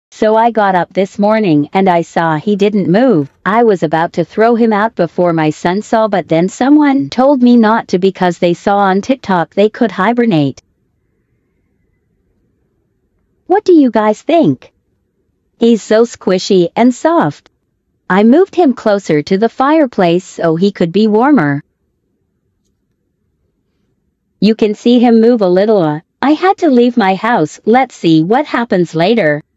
So I got up this morning and I saw he didn't move. I was about to throw him out before my son saw, but then someone told me not to because they saw on TikTok they could hibernate. What do you guys think? He's so squishy and soft. I moved him closer to the fireplace so he could be warmer. You can see him move a little. I had to leave my house. Let's see what happens later.